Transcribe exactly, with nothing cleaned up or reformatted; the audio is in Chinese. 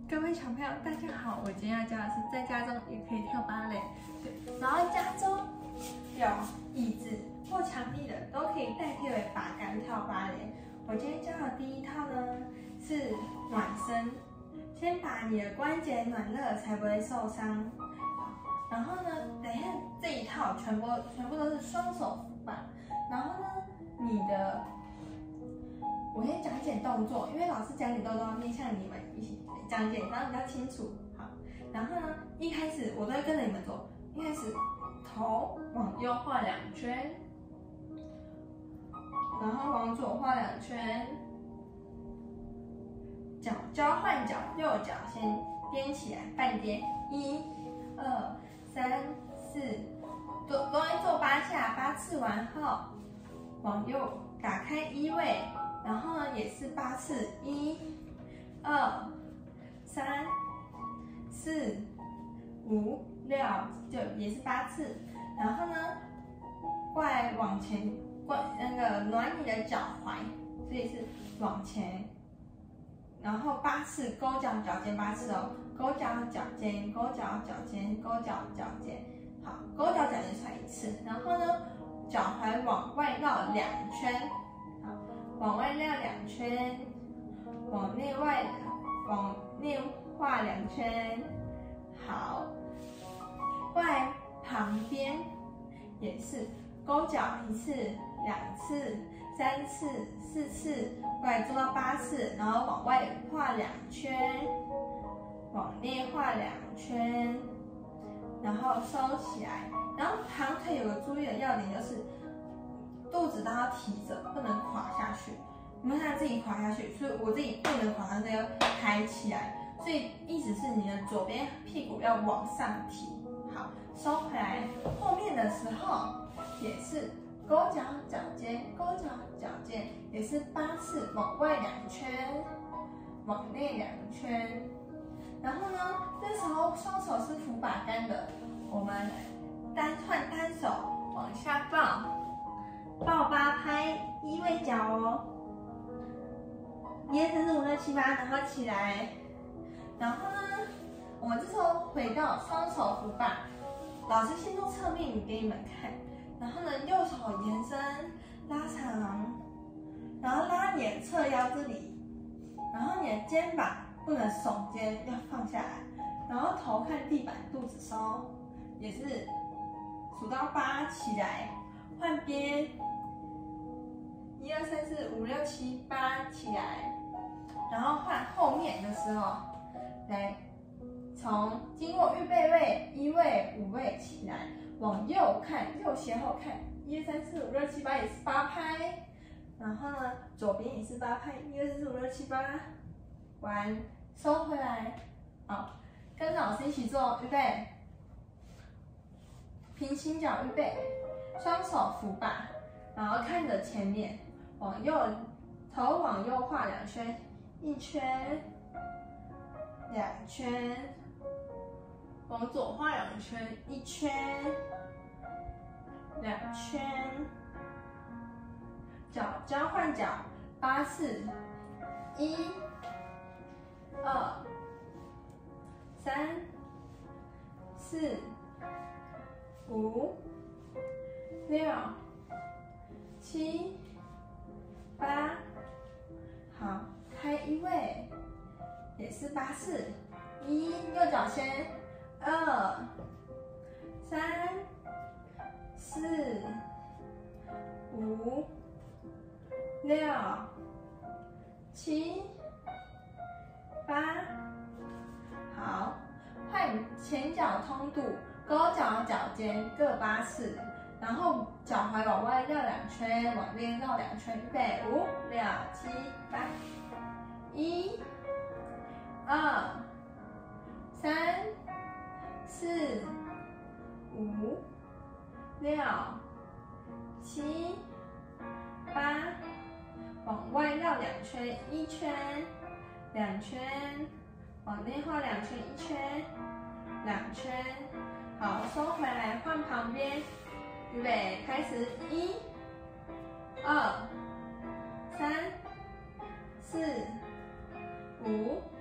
各位小朋友，大家好！我今天要教的是在家中也可以跳芭蕾。对，然后家中有椅子或墙壁的，都可以代替为把杆跳芭蕾。我今天教的第一套呢是暖身，先把你的关节暖热，才不会受伤。然后呢，等一下这一套全部全部都是双手扶把。然后呢，你的我先讲解动作，因为老师讲解都都要面向你们一起讲解，然后比较清楚。好，然后呢，一开始我都会跟着你们做。一开始头往右画两圈，然后往左画两圈，脚交换脚，右脚先踮起来，半踮，一、二、三、四，都都会做八下，八次完后，往右打开一位。然后呢，也是八次，一、二、三、四、五、六，就也是八次。然后呢，过来往前，过那个暖你的脚踝，所以是往前。然后八次勾脚脚尖八次哦，勾脚脚尖，勾脚脚尖，勾脚脚尖。好，勾脚脚尖算一次。然后呢，脚踝往外绕两圈。往外绕两圈，往内外往内画两圈，好。过来旁边也是勾脚一次、两次、三次、四次，过来做到八次，然后往外画两圈，往内画两圈，然后收起来。然后旁腿有个注意的要点就是。肚子都要提着，不能垮下去。你们看自己垮下去，所以我自己不能垮下去，要抬起来。所以意思是你的左边屁股要往上提。好，收回来。后面的时候也是勾脚脚尖，勾脚脚尖，也是八次，往外两圈，往内两圈。然后呢，这时候双手是扶把杆的，我们单换单手往下抱。抱八拍，一位脚哦，一二三四五六七八，然后起来，然后呢，我们这时候回到双手扶把，老师先做侧面给你们看，然后呢，右手延伸拉长，然后拉你的侧腰这里，然后你的肩膀不能耸肩，要放下来，然后头看地板，肚子收，也是数到八起来，换边。一二三四五六七八起来，然后换后面的时候，来从经过预备位一位五位起来，往右看，右斜后看，一二三四五六七八也是八拍，然后呢左边也是八拍，一二三四五六七八，完收回来，好，跟老师一起做，预备，平行脚预备，双手扶把，然后看着前面。往右，头往右画两圈，一圈，两圈，往左画两圈，一圈，两圈，脚交换脚，八次，一、二、三、四、五、六、七。八，好，开一位，也是八次，一，右脚先，二，三，四，五，六，七，八，好，换前脚通肚，勾脚脚尖各八次。然后脚踝往外绕两圈，往内绕两圈，预备，五、六、七、八，一、二、三、四、五、六、七、八，往外绕两圈，一圈、两圈，往内画两圈，一圈、两圈，好，收回来，换旁边。预备，开始，一、二、三、四、五、